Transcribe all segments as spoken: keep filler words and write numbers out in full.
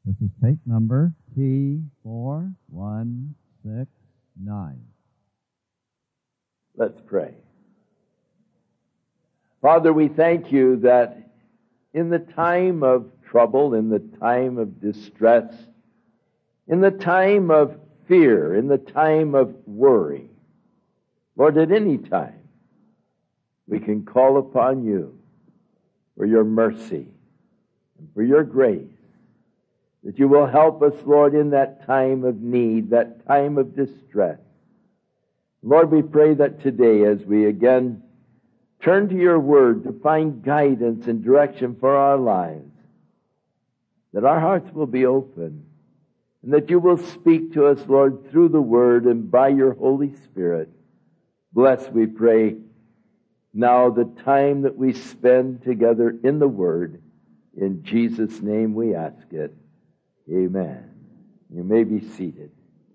This is tape number T four one six nine. Let's pray. Father, we thank you that in the time of trouble, in the time of distress, in the time of fear, in the time of worry, Lord, at any time, we can call upon you for your mercy and for your grace, that you will help us, Lord, in that time of need, that time of distress. Lord, we pray that today, as we again turn to your word to find guidance and direction for our lives, that our hearts will be open, and that you will speak to us, Lord, through the word and by your Holy Spirit. Bless, we pray, now the time that we spend together in the word. In Jesus' name we ask it. Amen. You may be seated.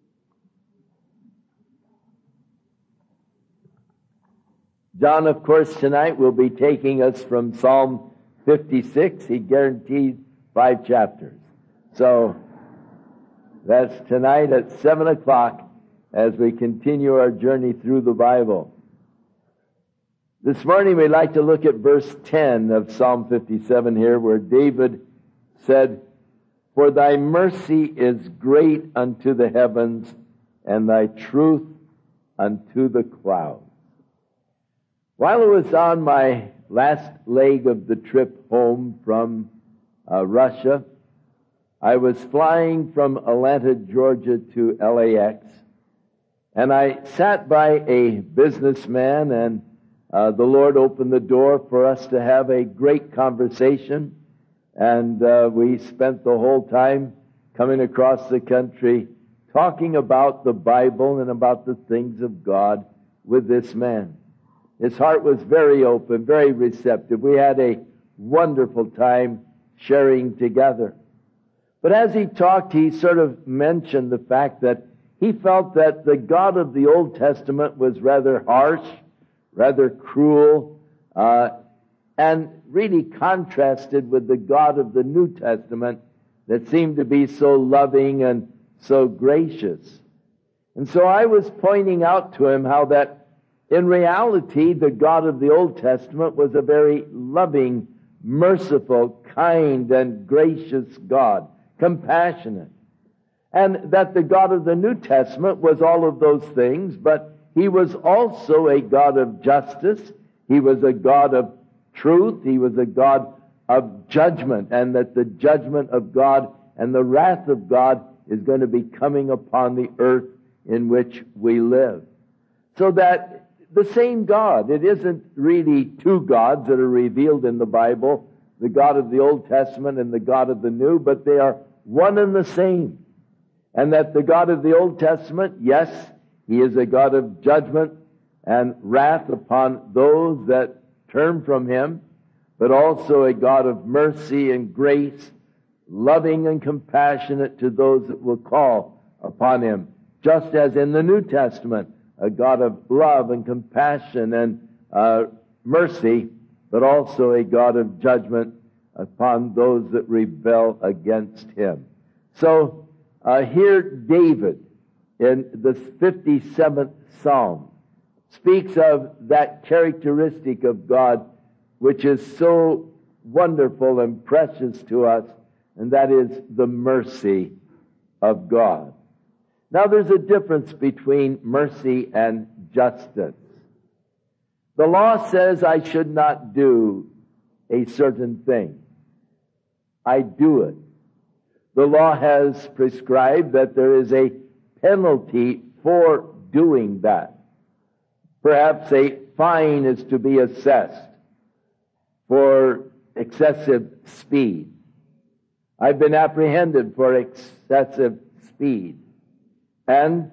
John, of course, tonight will be taking us from Psalm fifty-six. He guarantees five chapters. So that's tonight at seven o'clock as we continue our journey through the Bible. This morning we'd like to look at verse ten of Psalm fifty-seven here, where David said, "For thy mercy is great unto the heavens, and thy truth unto the clouds." While I was on my last leg of the trip home from uh, Russia, I was flying from Atlanta, Georgia to L A X, and I sat by a businessman, and uh, the Lord opened the door for us to have a great conversation, and uh, we spent the whole time coming across the country talking about the Bible and about the things of God with this man. His heart was very open, very receptive. We had a wonderful time sharing together. But as he talked, he sort of mentioned the fact that he felt that the God of the Old Testament was rather harsh, rather cruel, uh, and really contrasted with the God of the New Testament that seemed to be so loving and so gracious. And so I was pointing out to him how that in reality, the God of the Old Testament was a very loving, merciful, kind, and gracious God, compassionate. And that the God of the New Testament was all of those things, but he was also a God of justice. He was a God of truth. He was a God of judgment, and that the judgment of God and the wrath of God is going to be coming upon the earth in which we live. So that the same God. It isn't really two gods that are revealed in the Bible, the God of the Old Testament and the God of the New, but they are one and the same. And that the God of the Old Testament, yes, he is a God of judgment and wrath upon those that turn from him, but also a God of mercy and grace, loving and compassionate to those that will call upon him, just as in the New Testament, a God of love and compassion and uh, mercy, but also a God of judgment upon those that rebel against him. So uh, here David, in the fifty-seventh Psalm, speaks of that characteristic of God which is so wonderful and precious to us, and that is the mercy of God. Now, there's a difference between mercy and justice. The law says I should not do a certain thing. I do it. The law has prescribed that there is a penalty for doing that. Perhaps a fine is to be assessed for excessive speed. I've been apprehended for excessive speed, and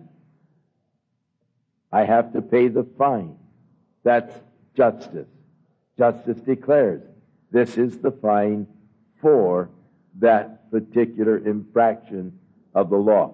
I have to pay the fine. That's justice. Justice declares this is the fine for that particular infraction of the law.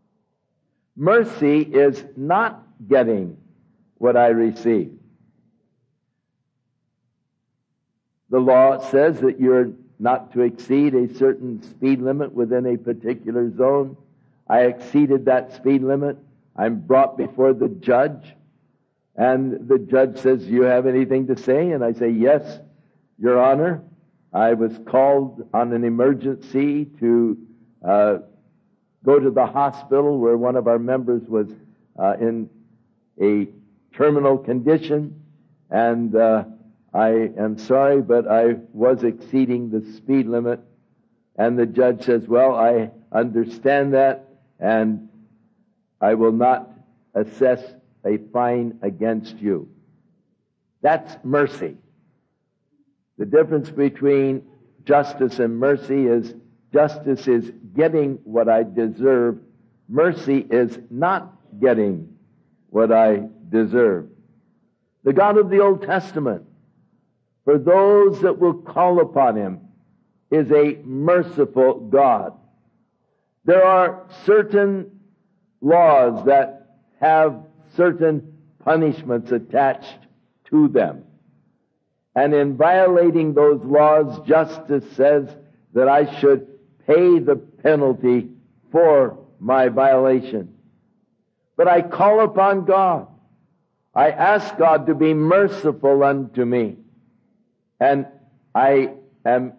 Mercy is not getting what I receive. The law says that you're not to exceed a certain speed limit within a particular zone. I exceeded that speed limit. I'm brought before the judge, and the judge says, "Do you have anything to say?" And I say, "Yes, Your Honor. I was called on an emergency to uh, go to the hospital where one of our members was uh, in a terminal condition, and uh, I am sorry, but I was exceeding the speed limit." And the judge says, "Well, I understand that, and I will not assess a fine against you." That's mercy. The difference between justice and mercy is justice is getting what I deserve. Mercy is not getting what I deserve. The God of the Old Testament, for those that will call upon Him, is a merciful God. There are certain laws that have certain punishments attached to them. And in violating those laws, justice says that I should pay the penalty for my violation. But I call upon God. I ask God to be merciful unto me. And I am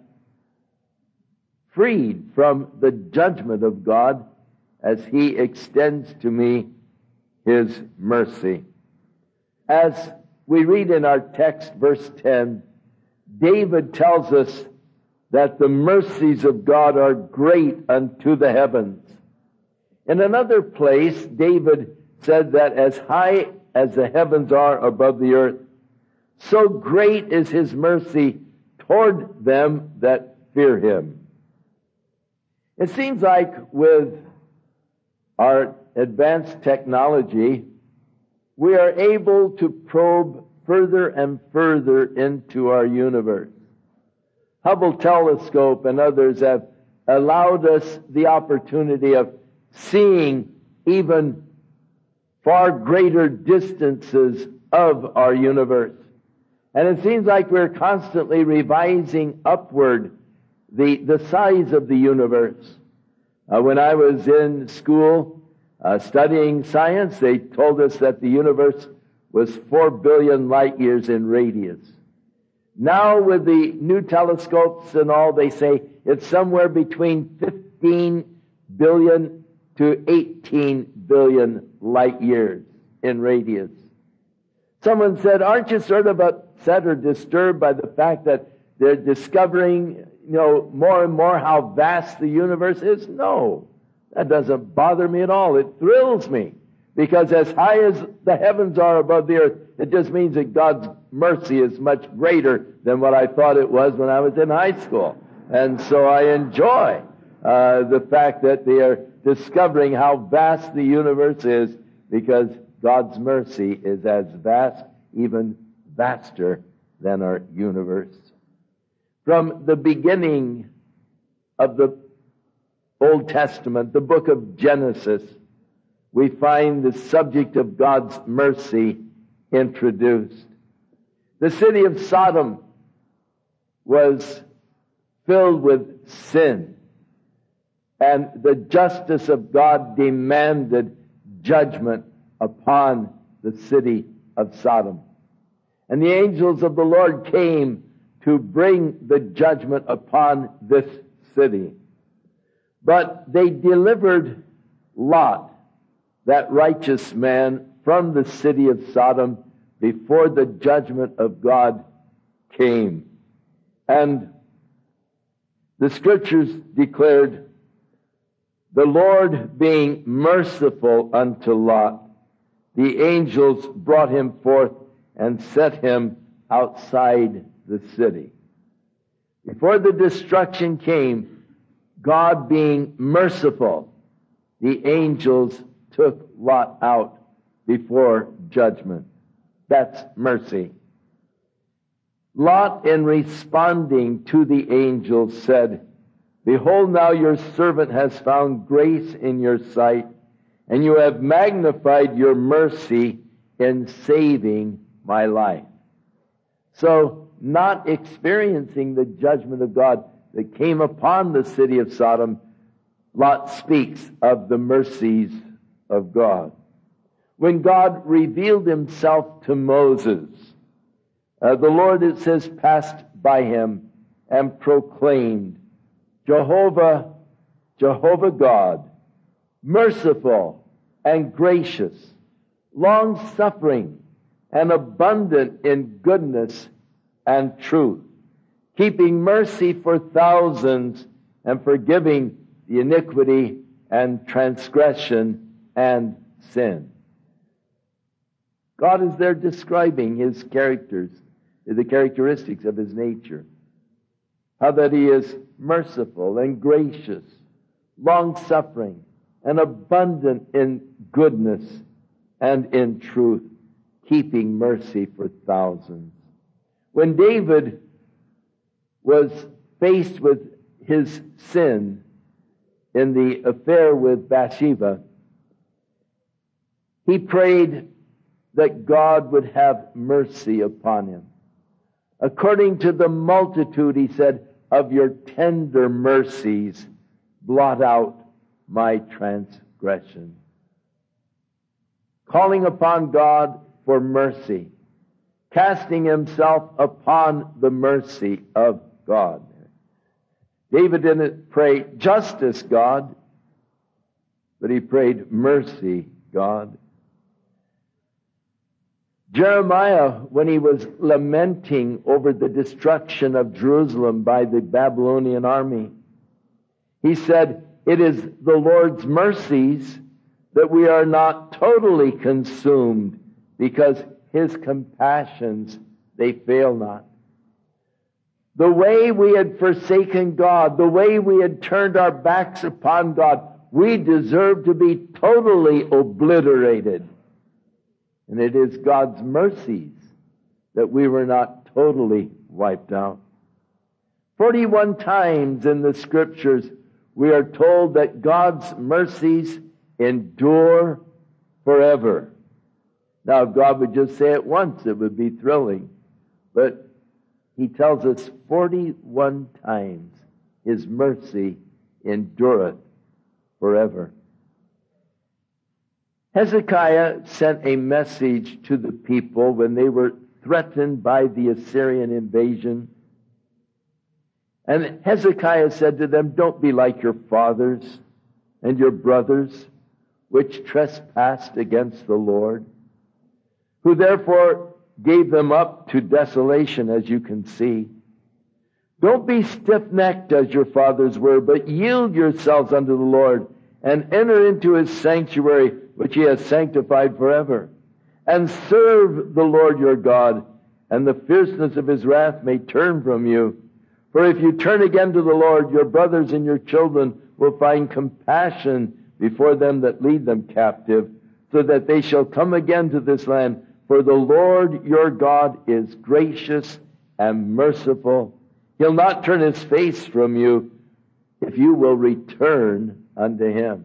freed from the judgment of God as He extends to me His mercy. As we read in our text, verse ten, David tells us that the mercies of God are great unto the heavens. In another place, David said that as high as the heavens are above the earth, so great is His mercy toward them that fear Him. It seems like with our advanced technology, we are able to probe further and further into our universe. Hubble telescope and others have allowed us the opportunity of seeing even far greater distances of our universe. And it seems like we're constantly revising upward the, the size of the universe. Uh, when I was in school uh, studying science, they told us that the universe was four billion light years in radius. Now with the new telescopes and all, they say it's somewhere between fifteen billion to eighteen billion light years in radius. Someone said, "Aren't you sort of upset or disturbed by the fact that they're discovering, you know, more and more how vast the universe is?" No, that doesn't bother me at all. It thrills me, because as high as the heavens are above the earth, it just means that God's mercy is much greater than what I thought it was when I was in high school. And so I enjoy uh, the fact that they are discovering how vast the universe is, because God's mercy is as vast, even vaster than our universe. From the beginning of the Old Testament, the book of Genesis, we find the subject of God's mercy introduced. The city of Sodom was filled with sin, and the justice of God demanded judgment upon the city of Sodom. And the angels of the Lord came to bring the judgment upon this city. But they delivered Lot, that righteous man, from the city of Sodom before the judgment of God came. And the Scriptures declared, the Lord being merciful unto Lot, the angels brought him forth and set him outside the city. Before the destruction came, God being merciful, the angels took Lot out before judgment. That's mercy. Lot, in responding to the angels, said, "Behold, now your servant has found grace in your sight, and you have magnified your mercy in saving my life." So, not experiencing the judgment of God that came upon the city of Sodom, Lot speaks of the mercies of God. When God revealed himself to Moses, uh, the Lord, it says, passed by him and proclaimed, Jehovah, Jehovah God, merciful and gracious, long-suffering and abundant in goodness and truth, keeping mercy for thousands and forgiving the iniquity and transgression and sin. God is there describing his characters, the characteristics of his nature. How that he is merciful and gracious, long-suffering, and abundant in goodness and in truth, keeping mercy for thousands. When David was faced with his sin in the affair with Bathsheba, he prayed that God would have mercy upon him. According to the multitude, he said, of your tender mercies, blot out my transgression. Calling upon God for mercy, casting himself upon the mercy of God. David didn't pray justice, God, but he prayed mercy, God. Jeremiah, when he was lamenting over the destruction of Jerusalem by the Babylonian army, he said, it is the Lord's mercies that we are not totally consumed, because his compassions, they fail not. The way we had forsaken God, the way we had turned our backs upon God, we deserve to be totally obliterated. And it is God's mercies that we were not totally wiped out. Forty-one times in the Scriptures, we are told that God's mercies endure forever. Now, if God would just say it once, it would be thrilling. But he tells us forty-one times his mercy endureth forever. Hezekiah sent a message to the people when they were threatened by the Assyrian invasion. And Hezekiah said to them, don't be like your fathers and your brothers, which trespassed against the Lord, who therefore gave them up to desolation, as you can see. Don't be stiff-necked as your fathers were, but yield yourselves unto the Lord, and enter into his sanctuary, which he has sanctified forever, and serve the Lord your God, and the fierceness of his wrath may turn from you. For if you turn again to the Lord, your brothers and your children will find compassion before them that lead them captive, so that they shall come again to this land. For the Lord your God is gracious and merciful. He'll not turn his face from you if you will return unto him.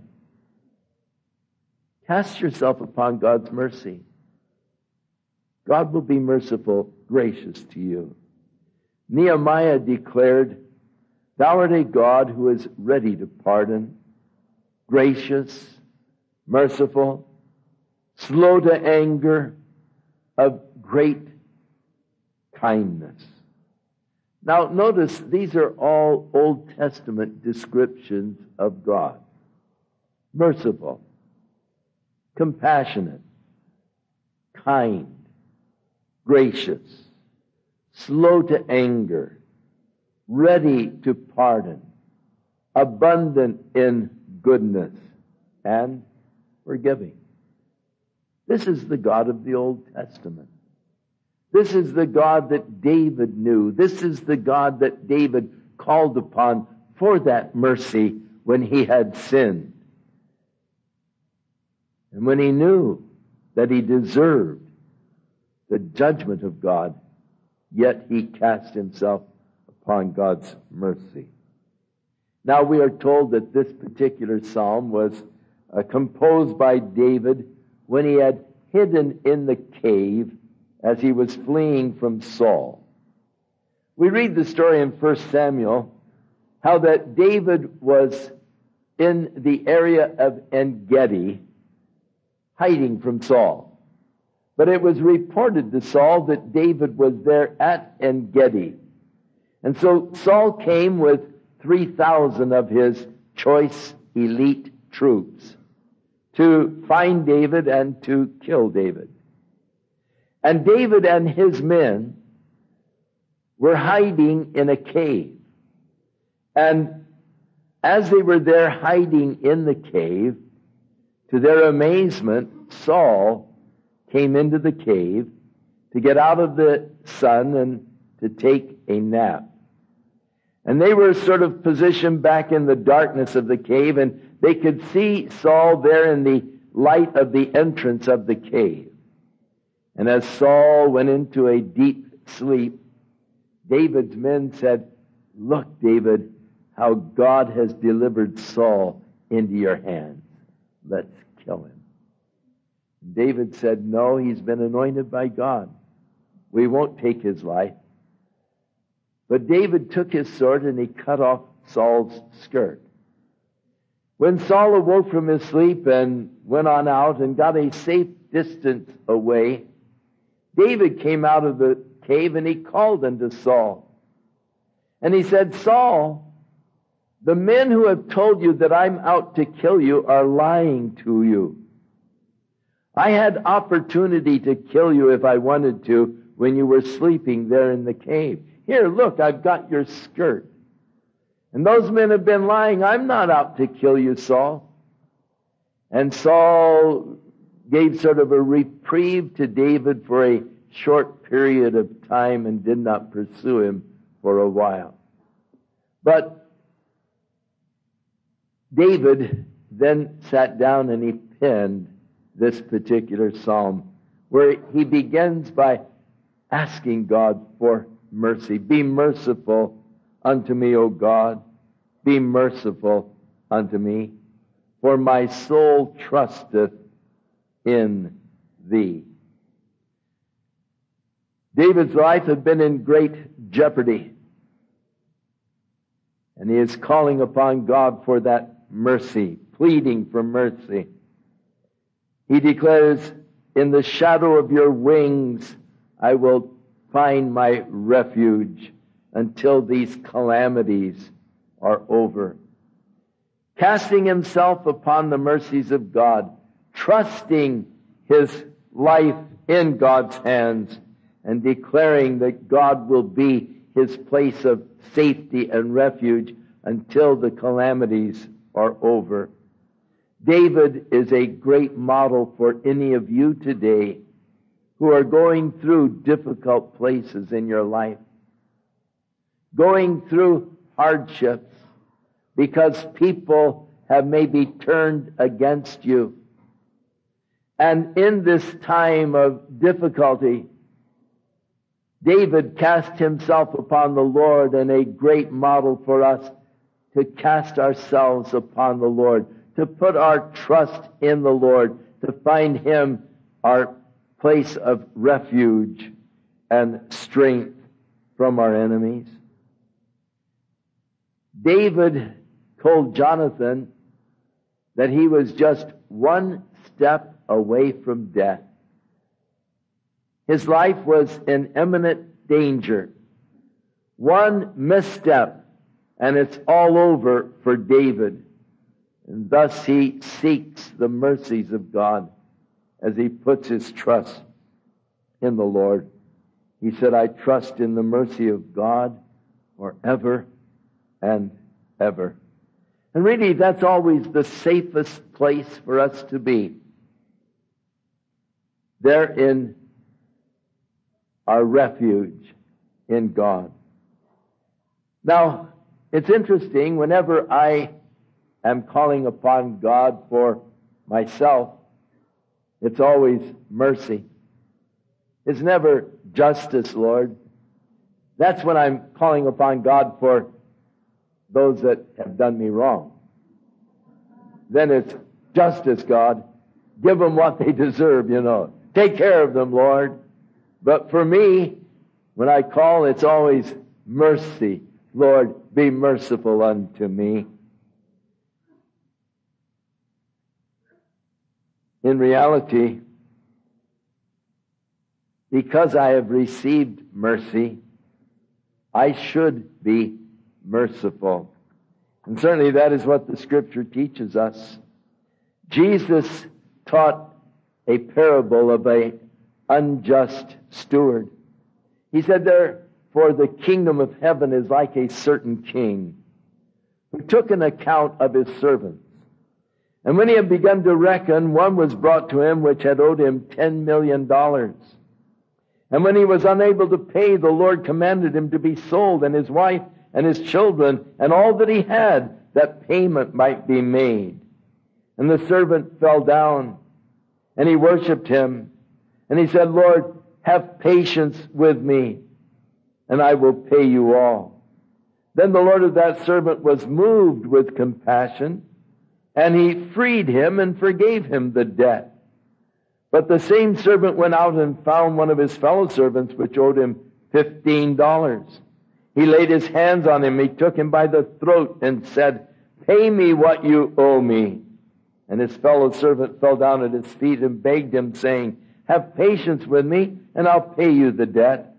Cast yourself upon God's mercy. God will be merciful, gracious to you. Nehemiah declared, thou art a God who is ready to pardon, gracious, merciful, slow to anger, of great kindness. Now notice, these are all Old Testament descriptions of God. Merciful, compassionate, kind, gracious, slow to anger, ready to pardon, abundant in goodness, and forgiving. This is the God of the Old Testament. This is the God that David knew. This is the God that David called upon for that mercy when he had sinned. And when he knew that he deserved the judgment of God, yet he cast himself upon God's mercy. Now we are told that this particular psalm was uh, composed by David when he had hidden in the cave as he was fleeing from Saul. We read the story in First Samuel how that David was in the area of En-Gedi, hiding from Saul. But it was reported to Saul that David was there at En-Gedi. And so Saul came with three thousand of his choice elite troops to find David and to kill David. And David and his men were hiding in a cave. And as they were there hiding in the cave, to their amazement, Saul came into the cave to get out of the sun and to take a nap. And they were sort of positioned back in the darkness of the cave, and they could see Saul there in the light of the entrance of the cave. And as Saul went into a deep sleep, David's men said, "Look, David, how God has delivered Saul into your hands. Let's kill him." David said, "No, he's been anointed by God. We won't take his life." But David took his sword and he cut off Saul's skirt. When Saul awoke from his sleep and went on out and got a safe distance away, David came out of the cave and he called unto Saul. And he said, "Saul, the men who have told you that I'm out to kill you are lying to you. I had opportunity to kill you if I wanted to when you were sleeping there in the cave. Here, look, I've got your skirt. And those men have been lying. I'm not out to kill you, Saul." And Saul gave sort of a reprieve to David for a short period of time and did not pursue him for a while. But David then sat down and he penned this particular psalm, where he begins by asking God for mercy. "Be merciful unto me, O God. Be merciful unto me, for my soul trusteth in thee." David's life had been in great jeopardy, and he is calling upon God for that mercy, pleading for mercy. He declares, "In the shadow of your wings I will find my refuge until these calamities are over." Casting himself upon the mercies of God, trusting his life in God's hands, and declaring that God will be his place of safety and refuge until the calamities are over. David is a great model for any of you today who are going through difficult places in your life, going through hardships because people have maybe turned against you. And in this time of difficulty, David cast himself upon the Lord, and a great model for us to cast ourselves upon the Lord, to put our trust in the Lord, to find him our place of refuge and strength from our enemies. David told Jonathan that he was just one step away from death. His life was in imminent danger. One misstep, and it's all over for David. And thus he seeks the mercies of God as he puts his trust in the Lord. He said, "I trust in the mercy of God forever and ever." And really, that's always the safest place for us to be. There in our refuge in God. Now, it's interesting, whenever I am calling upon God for myself, it's always mercy. It's never justice, Lord. That's when I'm calling upon God for those that have done me wrong. Then it's justice, God. Give them what they deserve, you know. Take care of them, Lord. But for me, when I call, it's always mercy. Lord, be merciful unto me. In reality, because I have received mercy, I should be merciful. And certainly that is what the Scripture teaches us. Jesus taught a parable of an unjust steward. He said, therefore the kingdom of heaven is like a certain king who took an account of his servants. And when he had begun to reckon, one was brought to him which had owed him ten million dollars. And when he was unable to pay, the Lord commanded him to be sold, and his wife and his children, and all that he had, that payment might be made. And the servant fell down, and he worshipped him. And he said, Lord, have patience with me, and I will pay you all. Then the Lord of that servant was moved with compassion, and he freed him and forgave him the debt. But the same servant went out and found one of his fellow servants, which owed him fifteen dollars. He laid his hands on him, he took him by the throat and said, pay me what you owe me. And his fellow servant fell down at his feet and begged him, saying, have patience with me, and I'll pay you the debt.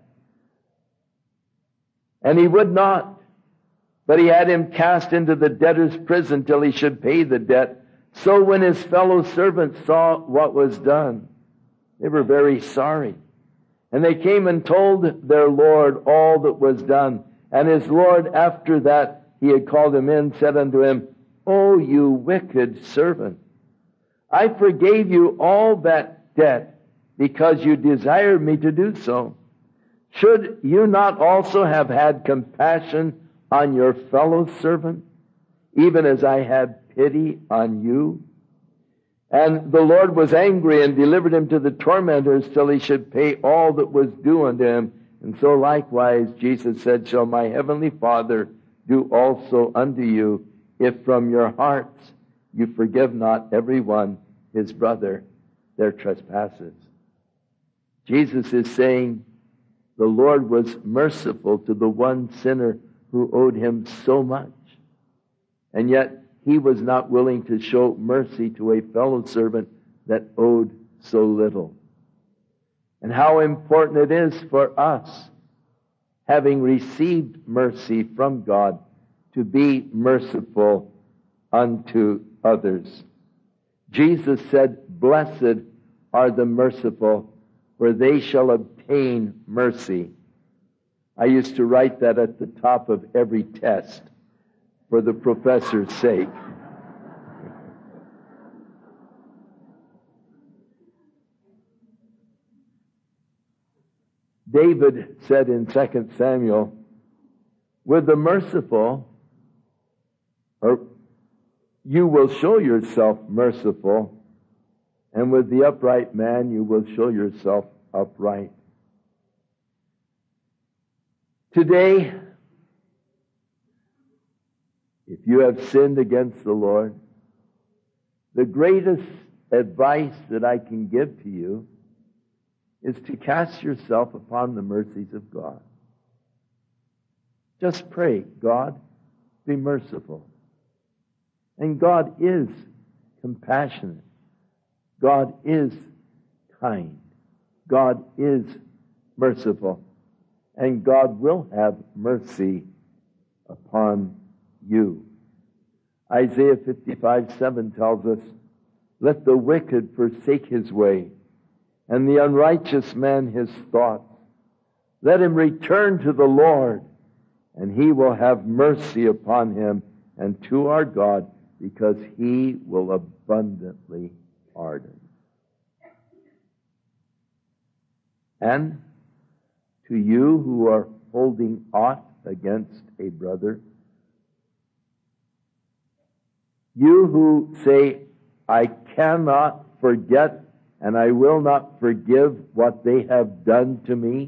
And he would not. But he had him cast into the debtor's prison till he should pay the debt. So when his fellow servants saw what was done, they were very sorry. And they came and told their Lord all that was done. And his Lord, after that he had called him in, said unto him, O you wicked servant, I forgave you all that debt because you desired me to do so. Should you not also have had compassion on your fellow servant, even as I had pity on you? And the Lord was angry and delivered him to the tormentors till he should pay all that was due unto him. And so likewise, Jesus said, shall my heavenly Father do also unto you, if from your hearts you forgive not every one his brother their trespasses. Jesus is saying the Lord was merciful to the one sinner who owed him so much. And yet he was not willing to show mercy to a fellow servant that owed so little. And how important it is for us, having received mercy from God, to be merciful unto others. Jesus said, blessed are the merciful, for they shall obtain mercy. I used to write that at the top of every test for the professor's sake. David said in Second Samuel, with the merciful, or you will show yourself merciful, and with the upright man you will show yourself upright. Today, if you have sinned against the Lord, the greatest advice that I can give to you is to cast yourself upon the mercies of God. Just pray, God, be merciful. And God is compassionate. God is kind. God is merciful. And God will have mercy upon you. Isaiah fifty-five seven tells us, let the wicked forsake his way, and the unrighteous man his thoughts. Let him return to the Lord, and he will have mercy upon him, and to our God, because he will abundantly pardon. And to you who are holding aught against a brother, you who say, I cannot forget and I will not forgive what they have done to me,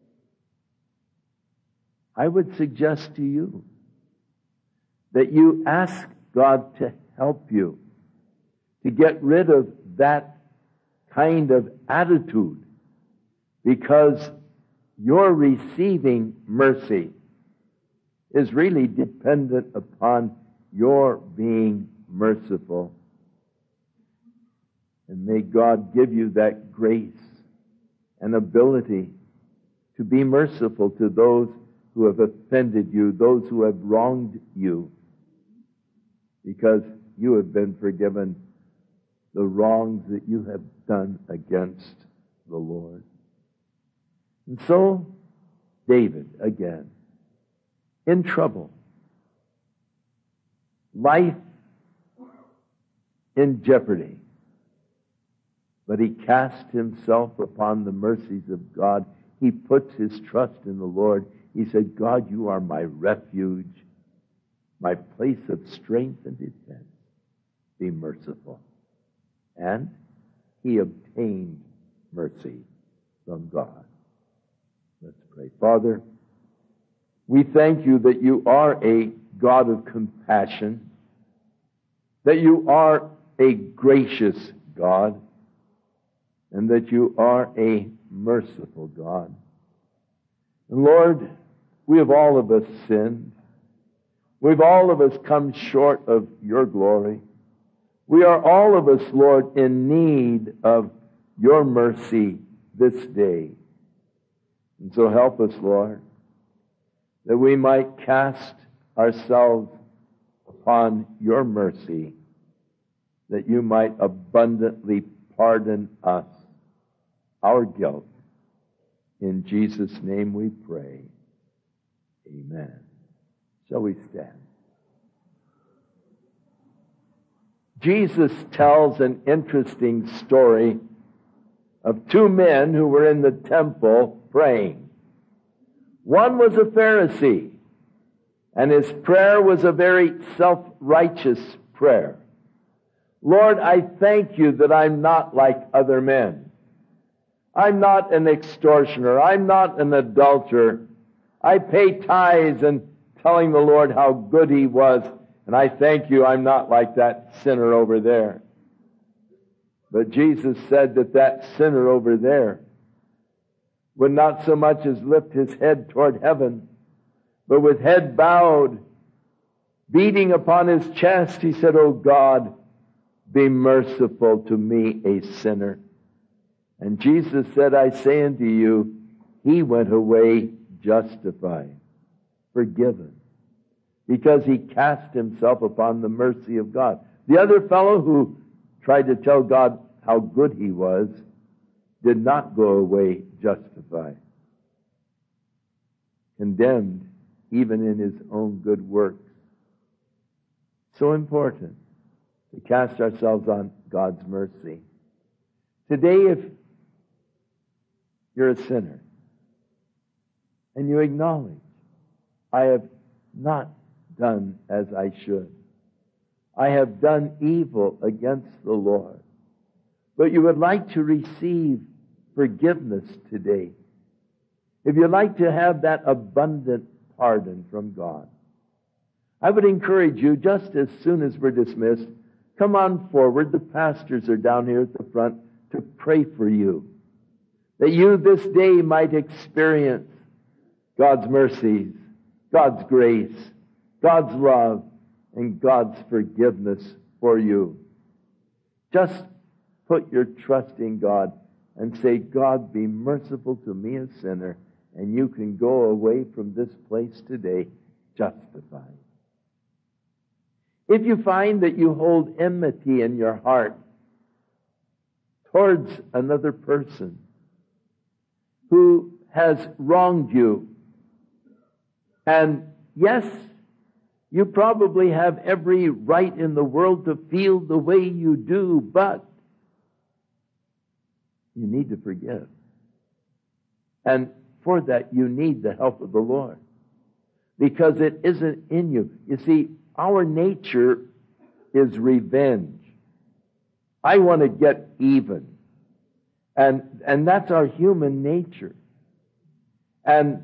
I would suggest to you that you ask God to help you to get rid of that kind of attitude, because you're receiving mercy. is really dependent upon your being merciful. And may God give you that grace and ability to be merciful to those who have offended you, those who have wronged you, because you have been forgiven the wrongs that you have done against the Lord. And so, David, again, in trouble, life in jeopardy, but he cast himself upon the mercies of God. He puts his trust in the Lord. He said, God, you are my refuge, my place of strength and defense. Be merciful. And he obtained mercy from God. Let's pray. Father, we thank you that you are a God of compassion, that you are a gracious God, and that you are a merciful God. And Lord, we have all of us sinned. We've all of us come short of your glory. We are all of us, Lord, in need of your mercy this day. And so help us, Lord, that we might cast ourselves upon your mercy, that you might abundantly pardon us our guilt. In Jesus' name we pray. Amen. Shall we stand? Jesus tells an interesting story of two men who were in the temple praying. One was a Pharisee, and his prayer was a very self-righteous prayer. Lord, I thank you that I'm not like other men. I'm not an extortioner. I'm not an adulterer. I pay tithes and telling the Lord how good he was, and I thank you I'm not like that sinner over there. But Jesus said that that sinner over there would not so much as lift his head toward heaven, but with head bowed, beating upon his chest, he said, "Oh God, be merciful to me, a sinner." And Jesus said, "I say unto you, he went away justified, forgiven, because he cast himself upon the mercy of God." The other fellow who tried to tell God how good he was did not go away justified, condemned even in his own good works. So important to cast ourselves on God's mercy. Today, if you're a sinner and you acknowledge, I have not done as I should, I have done evil against the Lord, but you would like to receive forgiveness today, if you'd like to have that abundant pardon from God, I would encourage you, just as soon as we're dismissed, come on forward. The pastors are down here at the front to pray for you, that you this day might experience God's mercies, God's grace, God's love, and God's forgiveness for you. Just put your trust in God and say, God, be merciful to me, a sinner, and you can go away from this place today justified. If you find that you hold enmity in your heart towards another person who has wronged you, and yes, you probably have every right in the world to feel the way you do, but you need to forgive. And for that, you need the help of the Lord, because it isn't in you. You see, our nature is revenge. I want to get even. And, and that's our human nature. And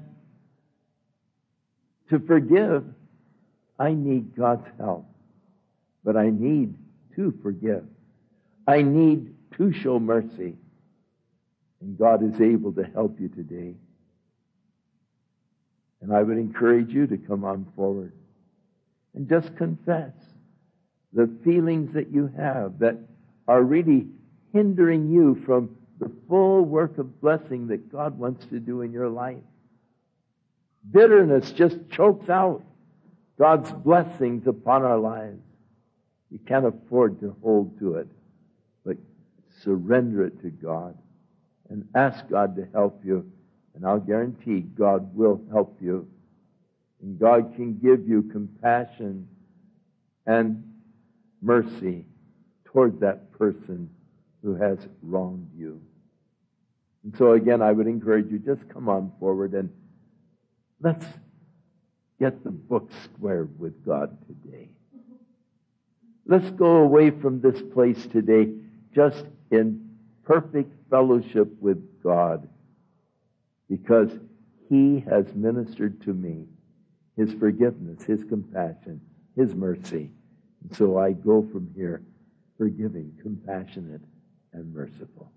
to forgive, I need God's help. But I need to forgive. I need to show mercy. And God is able to help you today. And I would encourage you to come on forward and just confess the feelings that you have that are really hindering you from the full work of blessing that God wants to do in your life. Bitterness just chokes out God's blessings upon our lives. You can't afford to hold to it, but surrender it to God and ask God to help you. And I'll guarantee God will help you. And God can give you compassion and mercy toward that person who has wronged you. And so again, I would encourage you, just come on forward and let's get the book squared with God today. Let's go away from this place today just in perfect fellowship with God, because He has ministered to me His forgiveness, His compassion, His mercy. And so I go from here forgiving, compassionate, and merciful.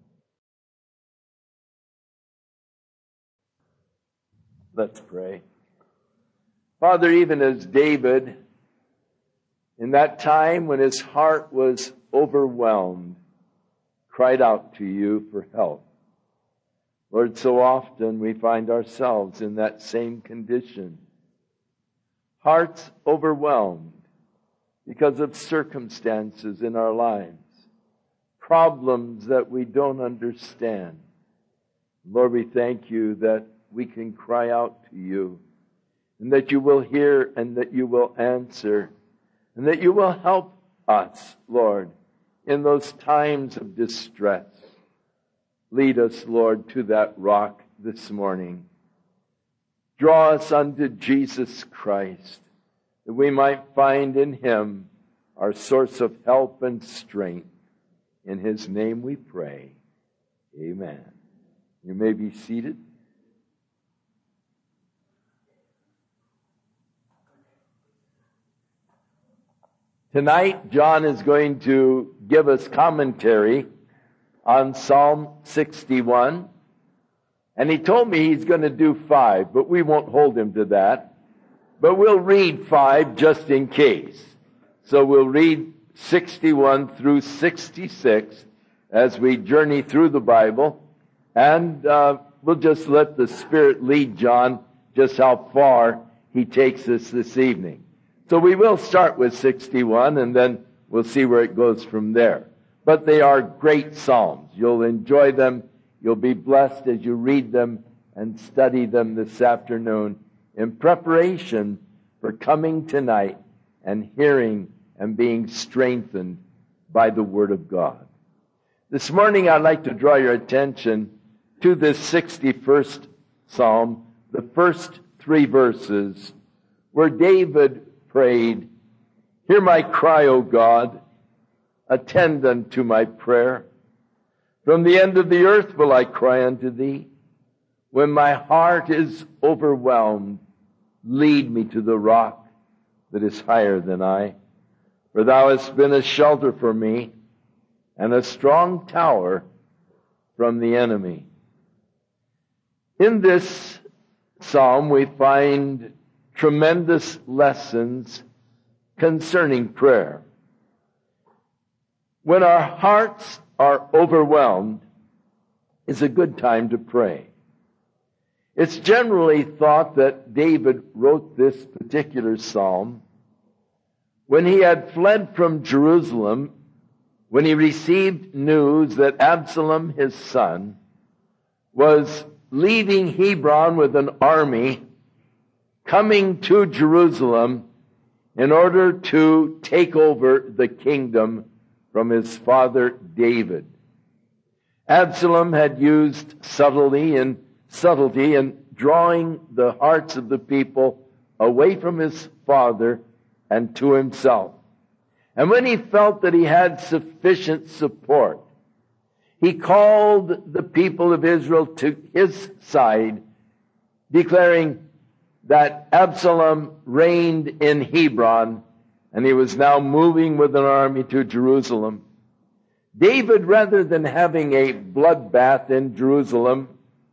Let's pray. Father, even as David, in that time when his heart was overwhelmed, cried out to you for help. Lord, so often we find ourselves in that same condition. Hearts overwhelmed because of circumstances in our lives, problems that we don't understand. Lord, we thank you that we can cry out to you, and that you will hear and that you will answer, and that you will help us, Lord, in those times of distress. Lead us, Lord, to that rock this morning. Draw us unto Jesus Christ, that we might find in Him our source of help and strength. In His name we pray. Amen. You may be seated. Tonight, John is going to give us commentary on Psalm sixty-one. And he told me he's going to do five, but we won't hold him to that. But we'll read five just in case. So we'll read sixty-one through sixty-six as we journey through the Bible. And uh, we'll just let the Spirit lead John just how far he takes us this evening. So we will start with sixty-one, and then we'll see where it goes from there. But they are great psalms. You'll enjoy them. You'll be blessed as you read them and study them this afternoon in preparation for coming tonight and hearing and being strengthened by the Word of God. This morning I'd like to draw your attention to this sixty-first Psalm, the first three verses, where David prayed, "Hear my cry, O God, attend unto my prayer. From the end of the earth will I cry unto thee. When my heart is overwhelmed, lead me to the rock that is higher than I. For thou hast been a shelter for me, and a strong tower from the enemy." In this psalm we find tremendous lessons concerning prayer. When our hearts are overwhelmed, it's a good time to pray. It's generally thought that David wrote this particular psalm when he had fled from Jerusalem, when he received news that Absalom, his son, was leaving Hebron with an army coming to Jerusalem in order to take over the kingdom from his father David. Absalom had used subtlety and subtlety in drawing the hearts of the people away from his father and to himself. And when he felt that he had sufficient support, he called the people of Israel to his side, declaring that Absalom reigned in Hebron, and he was now moving with an army to Jerusalem. David, rather than having a bloodbath in Jerusalem,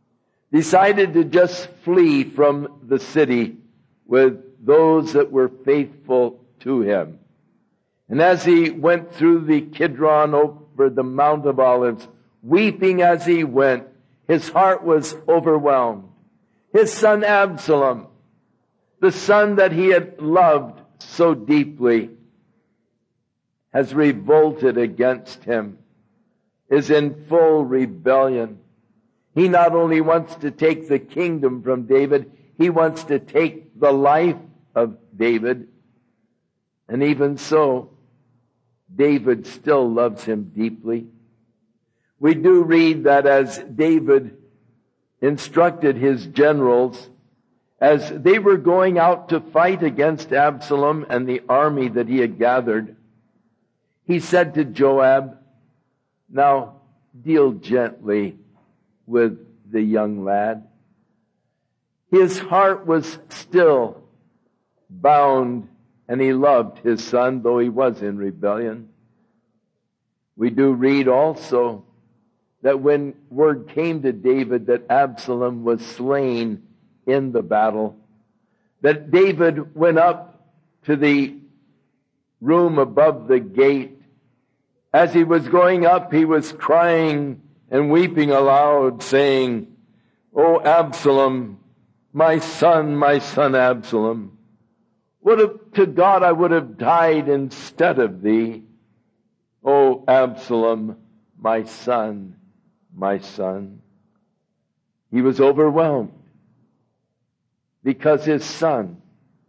decided to just flee from the city with those that were faithful to him. And as he went through the Kidron over the Mount of Olives, weeping as he went, his heart was overwhelmed. His son Absalom, the son that he had loved so deeply, has revolted against him, is in full rebellion. He not only wants to take the kingdom from David, he wants to take the life of David. And even so, David still loves him deeply. We do read that as David instructed his generals, as they were going out to fight against Absalom and the army that he had gathered, he said to Joab, "Now deal gently with the young lad." His heart was still bound, and he loved his son, though he was in rebellion. We do read also that when word came to David that Absalom was slain in the battle, that David went up to the room above the gate. As he was going up, he was crying and weeping aloud, saying, "O Absalom, my son, my son Absalom, would have, to God I would have died instead of thee. O Absalom, my son, my son." He was overwhelmed because his son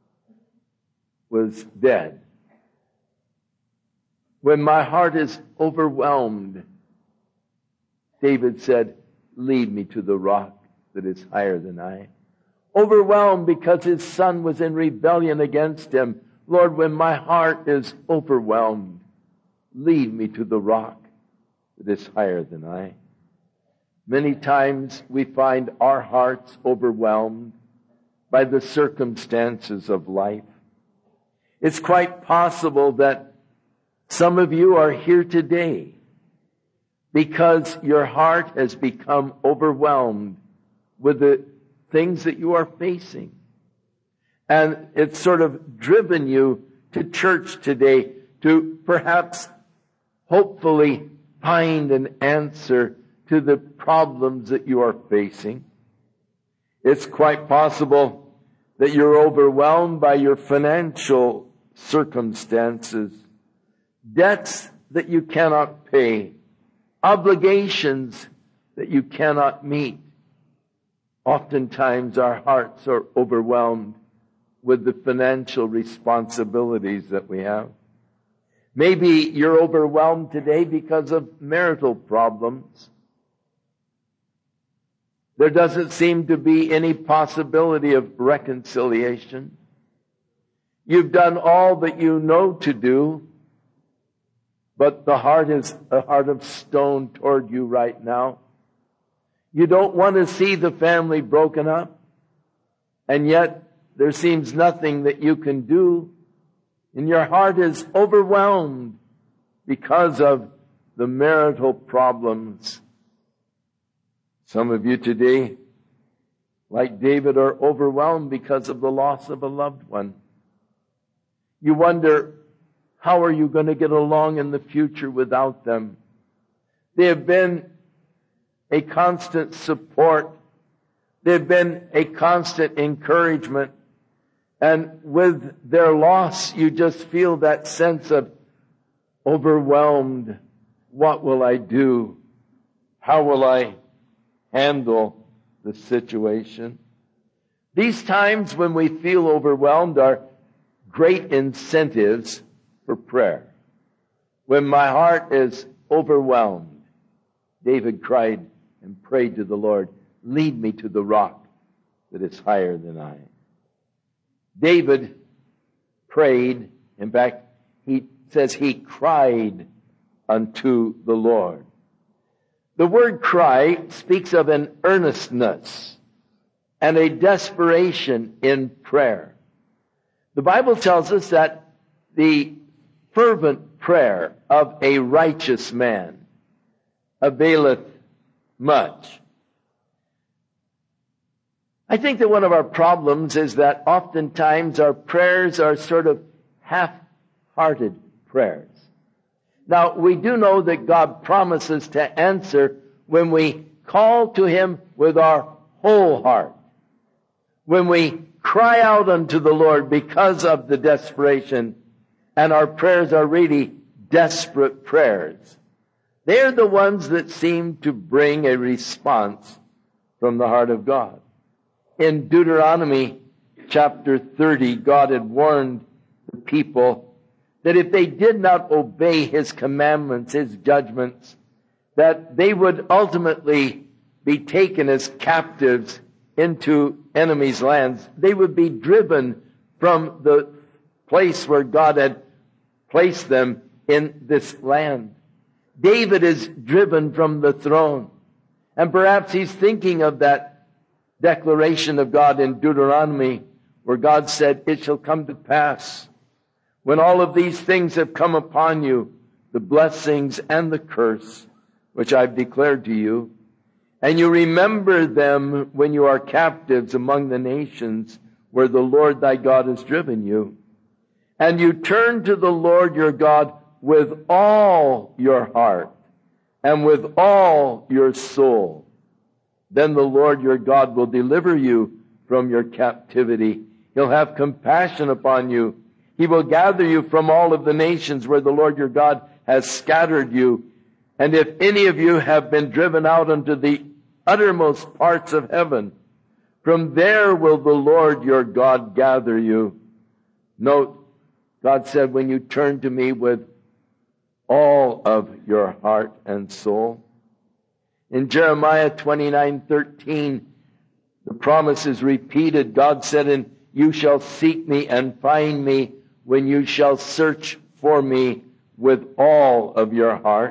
was dead. When my heart is overwhelmed, David said, "Lead me to the rock that is higher than I." Overwhelmed because his son was in rebellion against him. "Lord, when my heart is overwhelmed, lead me to the rock that is higher than I." Many times we find our hearts overwhelmed by the circumstances of life. It's quite possible that some of you are here today because your heart has become overwhelmed with the things that you are facing. And it's sort of driven you to church today to perhaps, hopefully, find an answer to the problems that you are facing. It's quite possible that you're overwhelmed by your financial circumstances, debts that you cannot pay, obligations that you cannot meet. Oftentimes our hearts are overwhelmed with the financial responsibilities that we have. Maybe you're overwhelmed today because of marital problems. There doesn't seem to be any possibility of reconciliation. You've done all that you know to do, but the heart is a heart of stone toward you right now. You don't want to see the family broken up, and yet there seems nothing that you can do, and your heart is overwhelmed because of the marital problems. Some of you today, like David, are overwhelmed because of the loss of a loved one. You wonder, how are you going to get along in the future without them? They have been a constant support. They've been a constant encouragement. And with their loss, you just feel that sense of overwhelmed. What will I do? How will I handle the situation? These times when we feel overwhelmed are great incentives for prayer. When my heart is overwhelmed, David cried and prayed to the Lord, "Lead me to the rock that is higher than I." David prayed. In fact, he says he cried unto the Lord. The word cry speaks of an earnestness and a desperation in prayer. The Bible tells us that the fervent prayer of a righteous man availeth much. I think that one of our problems is that oftentimes our prayers are sort of half-hearted prayers. Now, we do know that God promises to answer when we call to Him with our whole heart. When we cry out unto the Lord because of the desperation, and our prayers are really desperate prayers. They're the ones that seem to bring a response from the heart of God. In Deuteronomy chapter thirty, God had warned the people that if they did not obey His commandments, His judgments, that they would ultimately be taken as captives into enemies' lands. They would be driven from the place where God had placed them in this land. David is driven from the throne. And perhaps he's thinking of that declaration of God in Deuteronomy where God said, "It shall come to pass when all of these things have come upon you, the blessings and the curse, which I've declared to you, and you remember them when you are captives among the nations where the Lord thy God has driven you. And you turn to the Lord your God with all your heart and with all your soul. Then the Lord your God will deliver you from your captivity. He'll have compassion upon you. He will gather you from all of the nations where the Lord your God has scattered you. And if any of you have been driven out unto the uttermost parts of heaven, from there will the Lord your God gather you." Note, God said, when you turn to me with all of your heart and soul. In Jeremiah twenty-nine thirteen, the promise is repeated. God said, "And you shall seek me and find me when you shall search for me with all of your heart."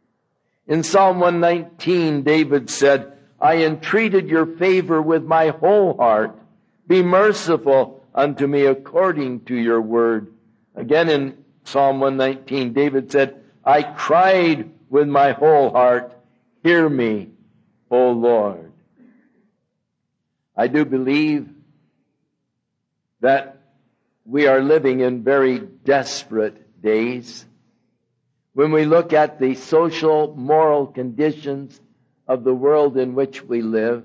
In Psalm one nineteen, David said, "I entreated your favor with my whole heart. Be merciful unto me according to your word." Again in Psalm one nineteen, David said, "I cried with my whole heart. Hear me, O Lord." I do believe that we are living in very desperate days. When we look at the social, moral conditions of the world in which we live,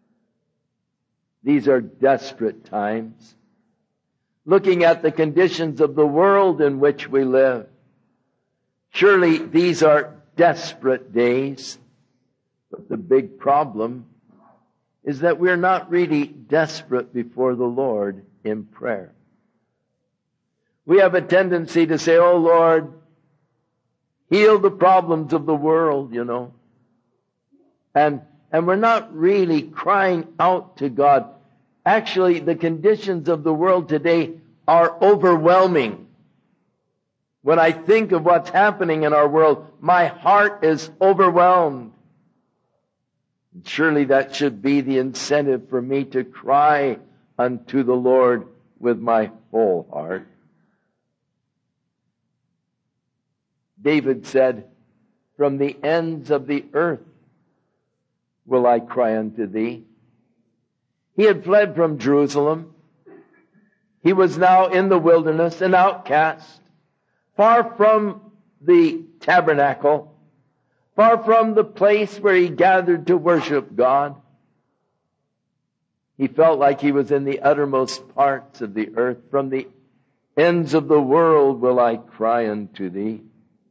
these are desperate times. Looking at the conditions of the world in which we live, surely these are desperate days. But the big problem is that we're not really desperate before the Lord in prayer. We have a tendency to say, "Oh Lord, heal the problems of the world," you know. And, and we're not really crying out to God. Actually, the conditions of the world today are overwhelming. When I think of what's happening in our world, my heart is overwhelmed. Surely that should be the incentive for me to cry unto the Lord with my whole heart. David said, "From the ends of the earth will I cry unto thee." He had fled from Jerusalem. He was now in the wilderness, an outcast, far from the tabernacle, far from the place where he gathered to worship God. He felt like he was in the uttermost parts of the earth. "From the ends of the world will I cry unto thee."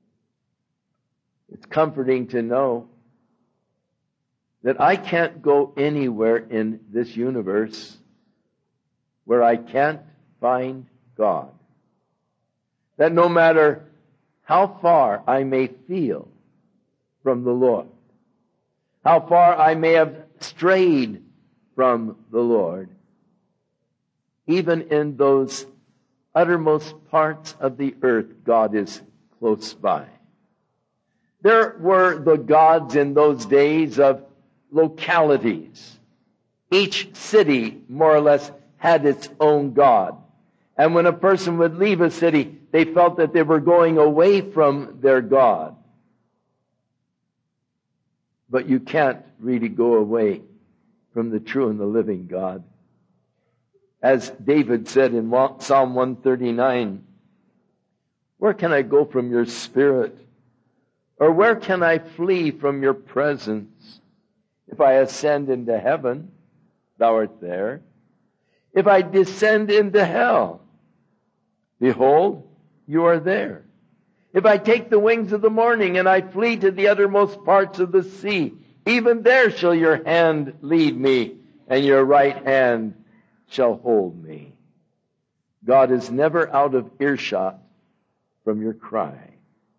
It's comforting to know that I can't go anywhere in this universe where I can't find God. That no matter how far I may feel from the Lord, how far I may have strayed from the Lord, even in those uttermost parts of the earth, God is close by. There were the gods in those days of localities. Each city, more or less, had its own god. And when a person would leave a city, they felt that they were going away from their God. But you can't really go away from the true and the living God. As David said in Psalm one thirty-nine, where can I go from your spirit? Or where can I flee from your presence? If I ascend into heaven, thou art there. If I descend into hell, behold, you are there. If I take the wings of the morning and I flee to the uttermost parts of the sea, even there shall your hand lead me, and your right hand shall hold me. God is never out of earshot from your cry.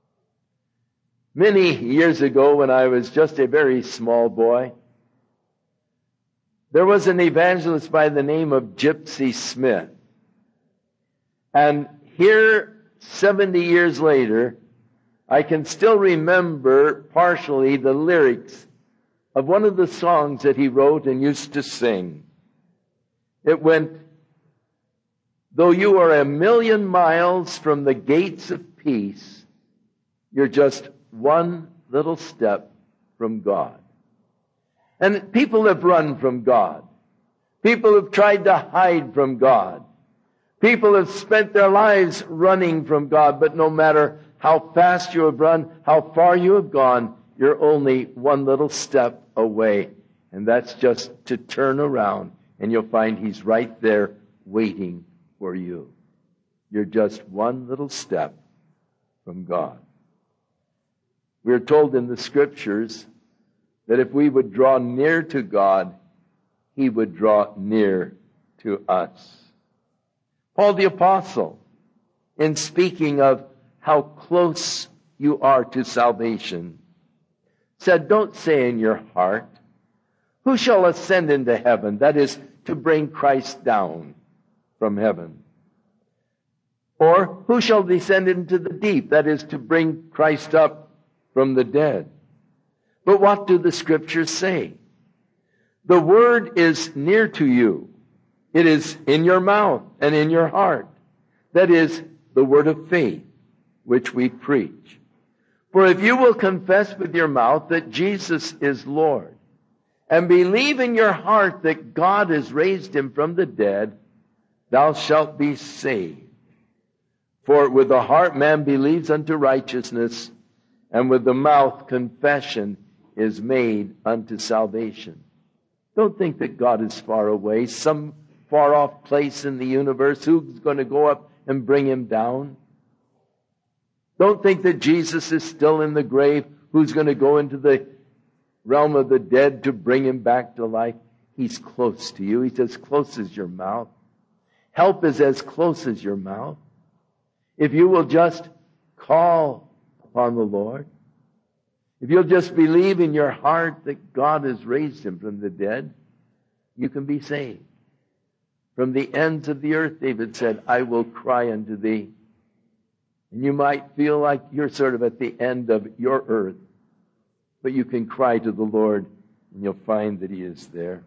Many years ago, when I was just a very small boy, there was an evangelist by the name of Gypsy Smith. And here, seventy years later, I can still remember partially the lyrics of one of the songs that he wrote and used to sing. It went, though you are a million miles from the gates of peace, you're just one little step from God. And people have run from God. People have tried to hide from God. People have spent their lives running from God, but no matter how fast you have run, how far you have gone, you're only one little step away. And that's just to turn around, and you'll find He's right there waiting for you. You're just one little step from God. We are told in the Scriptures that if we would draw near to God, He would draw near to us. Paul the Apostle, in speaking of how close you are to salvation, said, don't say in your heart, who shall ascend into heaven? That is, to bring Christ down from heaven. Or, who shall descend into the deep? That is, to bring Christ up from the dead. But what do the Scriptures say? The Word is near to you. It is in your mouth and in your heart. That is the word of faith, which we preach. For if you will confess with your mouth that Jesus is Lord, and believe in your heart that God has raised Him from the dead, thou shalt be saved. For with the heart man believes unto righteousness, and with the mouth confession is made unto salvation. Don't think that God is far away, some far off place in the universe. Who's going to go up and bring Him down? Don't think that Jesus is still in the grave. Who's going to go into the realm of the dead to bring Him back to life? He's close to you. He's as close as your mouth. Help is as close as your mouth. If you will just call upon the Lord, if you'll just believe in your heart that God has raised Him from the dead, you can be saved. From the ends of the earth, David said, I will cry unto thee. And you might feel like you're sort of at the end of your earth, but you can cry to the Lord and you'll find that He is there.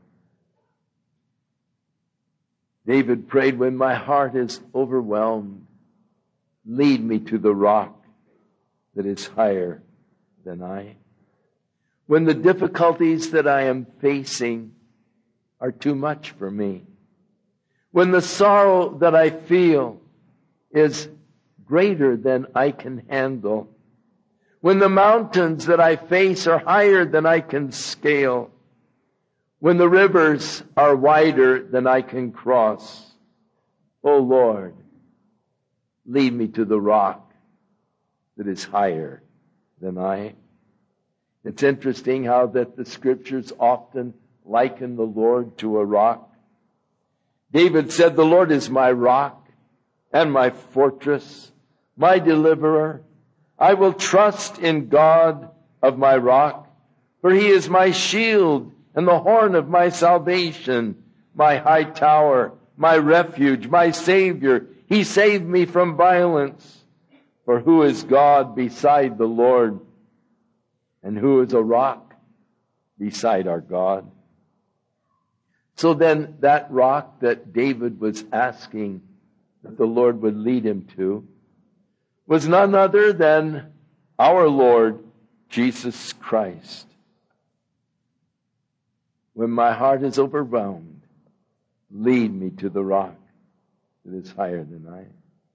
David prayed, when my heart is overwhelmed, lead me to the rock that is higher than I. When the difficulties that I am facing are too much for me, when the sorrow that I feel is greater than I can handle, when the mountains that I face are higher than I can scale, when the rivers are wider than I can cross, O Lord, lead me to the rock that is higher than I. It's interesting how that the Scriptures often liken the Lord to a rock. David said, the Lord is my rock and my fortress, my deliverer. I will trust in God of my rock, for He is my shield and the horn of my salvation, my high tower, my refuge, my Savior. He saved me from violence. For who is God beside the Lord? And who is a rock beside our God? So then that rock that David was asking that the Lord would lead him to was none other than our Lord Jesus Christ. When my heart is overwhelmed, lead me to the rock that is higher than I.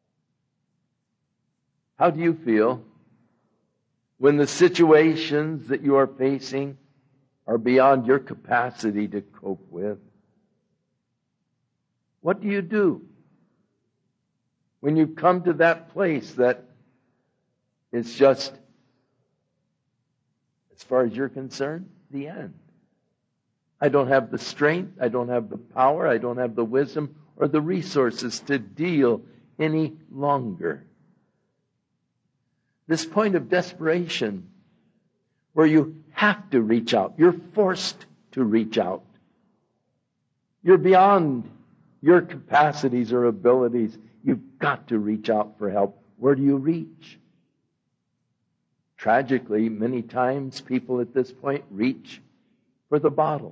How do you feel when the situations that you are facing are beyond your capacity to cope with? What do you do when you come to that place that is just, as far as you're concerned, the end? I don't have the strength, I don't have the power, I don't have the wisdom or the resources to deal any longer. This point of desperation where you have to reach out, you're forced to reach out. You're beyond your capacities or abilities. You've got to reach out for help. Where do you reach? Tragically, many times people at this point reach for the bottle.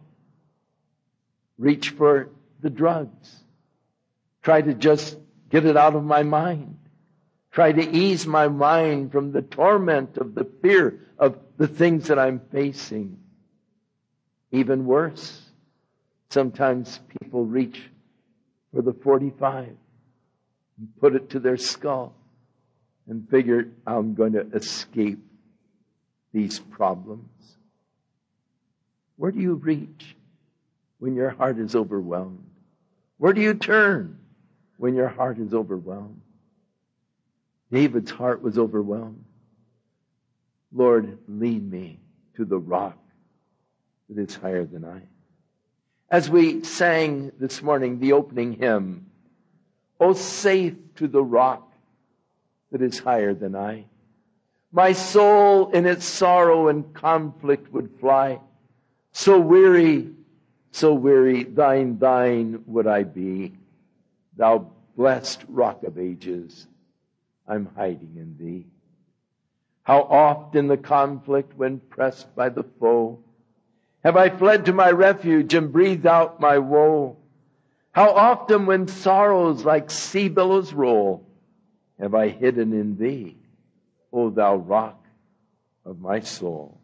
Reach for the drugs. Try to just get it out of my mind. Try to ease my mind from the torment of the fear of the things that I'm facing. Even worse, sometimes people reach for the forty-five and put it to their skull and figure, I'm going to escape these problems. Where do you reach when your heart is overwhelmed? Where do you turn when your heart is overwhelmed? David's heart was overwhelmed. Lord, lead me to the rock that is higher than I. As we sang this morning, the opening hymn, O safe to the rock that is higher than I. My soul in its sorrow and conflict would fly. So weary, so weary, thine, thine would I be. Thou blessed rock of ages, I'm hiding in thee. How oft in the conflict when pressed by the foe, have I fled to my refuge and breathed out my woe. How often when sorrows like sea billows roll, have I hidden in thee, O thou rock of my soul.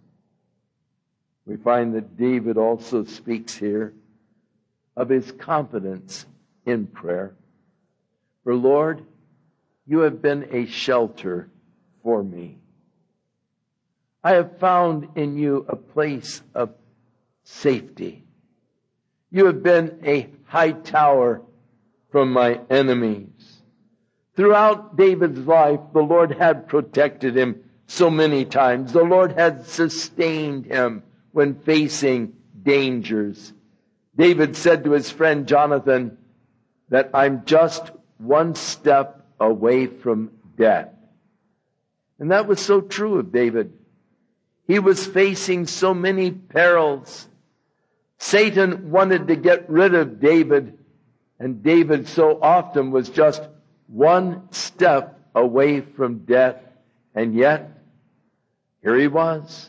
We find that David also speaks here of his confidence in prayer. For Lord, you have been a shelter for me. I have found in you a place of safety. You have been a high tower from my enemies. Throughout David's life, the Lord had protected him so many times. The Lord had sustained him when facing dangers. David said to his friend Jonathan that I'm just one step away from death. And that was so true of David. He was facing so many perils. Satan wanted to get rid of David, and David so often was just one step away from death, and yet here he was,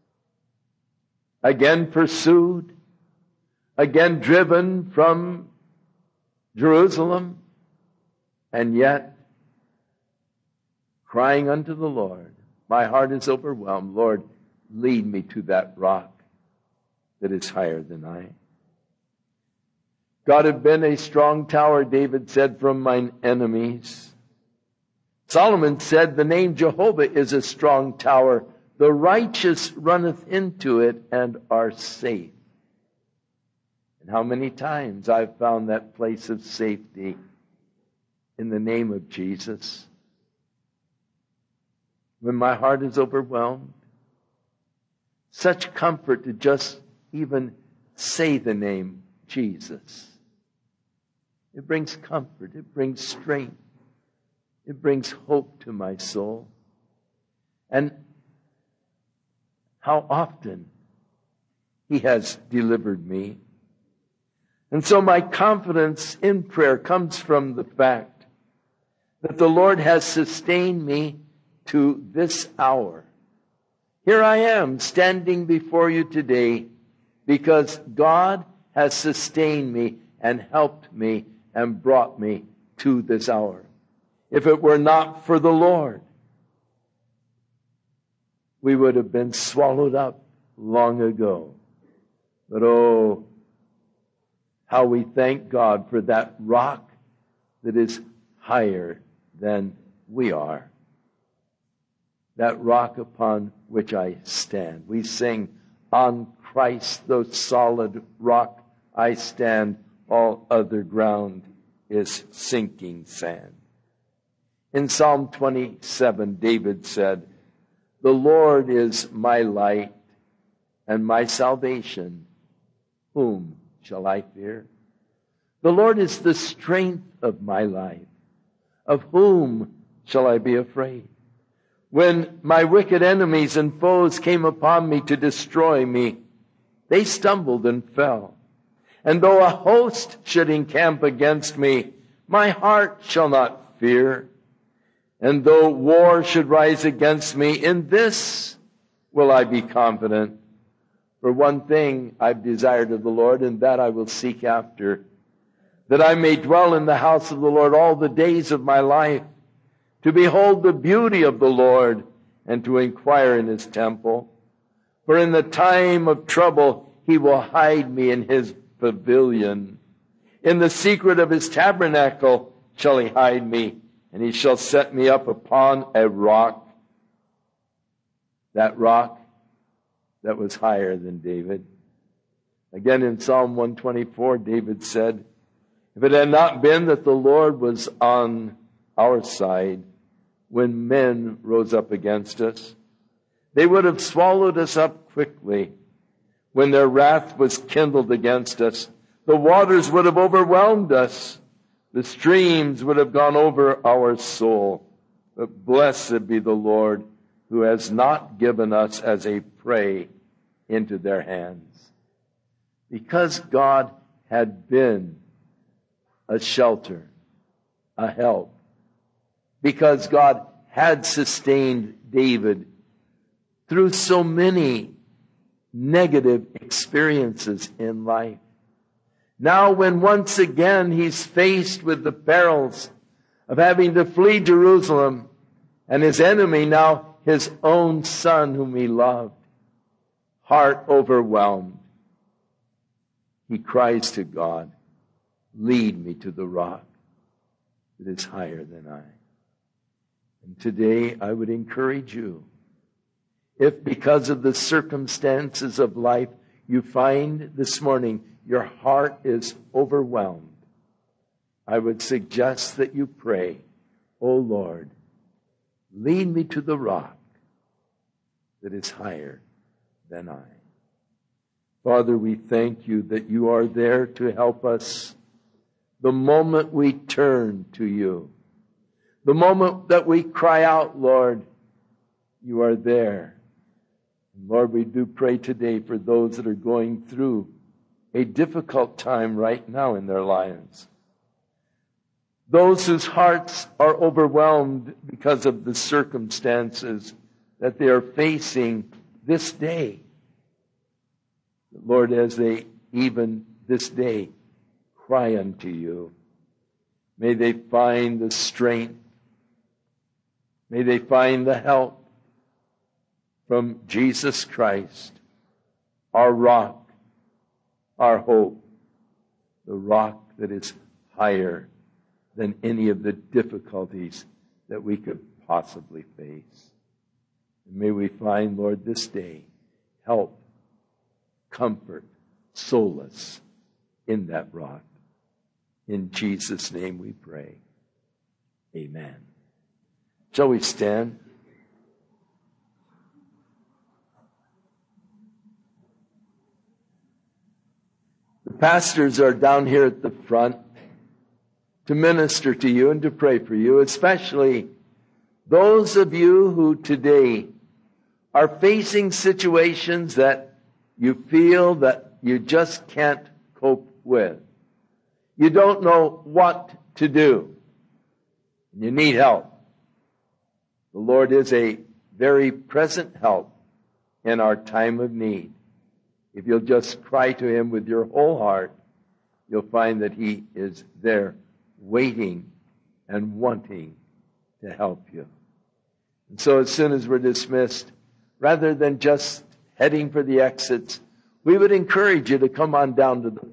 again pursued, again driven from Jerusalem, and yet crying unto the Lord, my heart is overwhelmed. Lord, lead me to that rock that is higher than I. God had been a strong tower, David said, from mine enemies. Solomon said, the name Jehovah is a strong tower. The righteous runneth into it and are safe. And how many times I've found that place of safety in the name of Jesus. When my heart is overwhelmed, such comfort to just even say the name Jesus. It brings comfort. It brings strength. It brings hope to my soul. And how often He has delivered me. And so my confidence in prayer comes from the fact that the Lord has sustained me to this hour. Here I am standing before you today because God has sustained me and helped me and brought me to this hour. If it were not for the Lord, we would have been swallowed up long ago. But oh, how we thank God for that rock that is higher than we are. That rock upon which I stand. We sing, on Christ, the solid rock, I stand. All other ground is sinking sand. In Psalm twenty-seven, David said, the Lord is my light and my salvation. Whom shall I fear? The Lord is the strength of my life. Of whom shall I be afraid? When my wicked enemies and foes came upon me to destroy me, they stumbled and fell. And though a host should encamp against me, my heart shall not fear. And though war should rise against me, in this will I be confident. For one thing I've desired of the Lord, and that I will seek after, that I may dwell in the house of the Lord all the days of my life, to behold the beauty of the Lord, and to inquire in his temple. For in the time of trouble he will hide me in his pavilion. In the secret of his tabernacle shall he hide me, and he shall set me up upon a rock. That rock that was higher than David. Again in Psalm one twenty-four, David said, if it had not been that the Lord was on our side when men rose up against us, they would have swallowed us up quickly. When their wrath was kindled against us, the waters would have overwhelmed us. The streams would have gone over our soul. But blessed be the Lord, who has not given us as a prey into their hands. Because God had been a shelter, a help. Because God had sustained David through so many negative experiences in life. Now when once again he's faced with the perils of having to flee Jerusalem, and his enemy now his own son whom he loved, heart overwhelmed, he cries to God, lead me to the rock that is higher than I. And today I would encourage you, if because of the circumstances of life you find this morning your heart is overwhelmed, I would suggest that you pray, O Lord, lead me to the rock that is higher than I. Father, we thank you that you are there to help us the moment we turn to you. The moment that we cry out, Lord, you are there. Lord, we do pray today for those that are going through a difficult time right now in their lives. Those whose hearts are overwhelmed because of the circumstances that they are facing this day. Lord, as they even this day cry unto you, may they find the strength, may they find the help from Jesus Christ, our rock, our hope, the rock that is higher than any of the difficulties that we could possibly face. And may we find, Lord, this day, help, comfort, solace in that rock. In Jesus' name we pray. Amen. Shall we stand? The pastors are down here at the front to minister to you and to pray for you, especially those of you who today are facing situations that you feel that you just can't cope with. You don't know what to do. You need help. The Lord is a very present help in our time of need. If you'll just cry to Him with your whole heart, you'll find that He is there waiting and wanting to help you. And so as soon as we're dismissed, rather than just heading for the exits, we would encourage you to come on down to the front.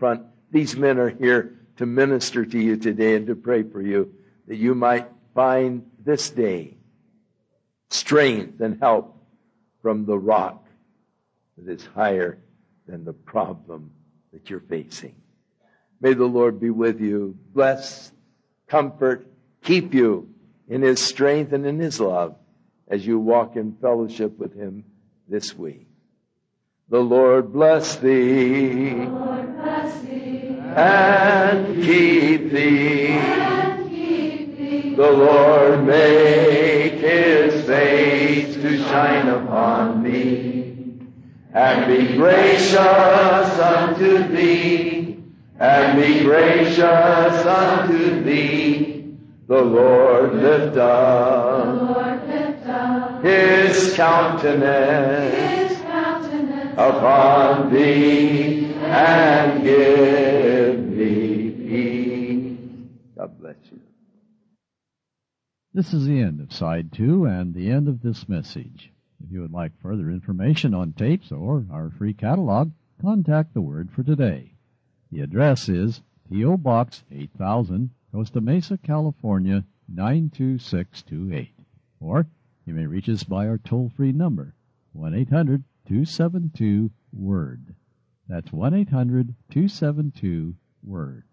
these men are here to minister to you today and to pray for you, that you might find this day strength and help from the rock that is higher than the problem that you're facing. May the Lord be with you, bless, comfort, keep you in His strength and in His love as you walk in fellowship with Him this week. The Lord bless thee, The Lord bless thee, and keep thee. and keep thee. The Lord make His face to shine upon thee, and be gracious unto thee, and be gracious unto thee. The Lord lift The up Lord lift up His countenance His countenance upon thee, and give thee peace. God bless you. This is the end of side two and the end of this message. If you would like further information on tapes or our free catalog, contact the Word for Today. The address is P O. Box eight thousand, Costa Mesa, California, nine two six two eight. Or you may reach us by our toll-free number, one eight hundred two seven two WORD. That's one eight hundred two seven two WORD.